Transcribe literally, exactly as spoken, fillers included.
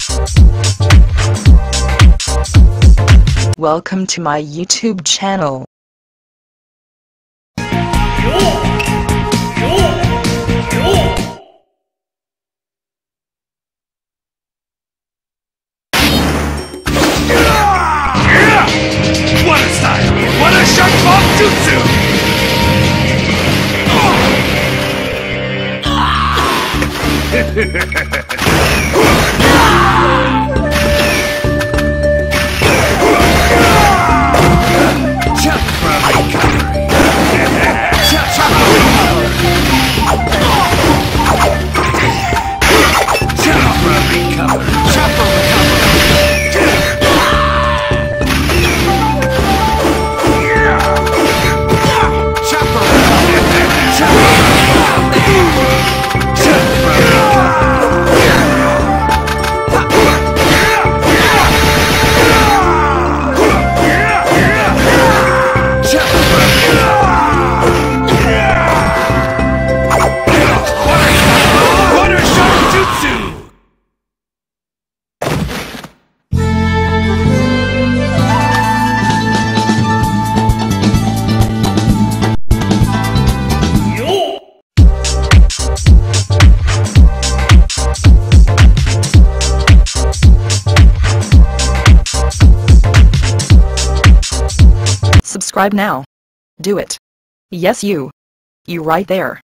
Welcome to my YouTube channel. What a style! What a sharp bomb jutsu! Jump from recovery! Jump from recovery! Jump from recovery! Jump from recovery! Subscribe now. Do it. Yes, you. You right there.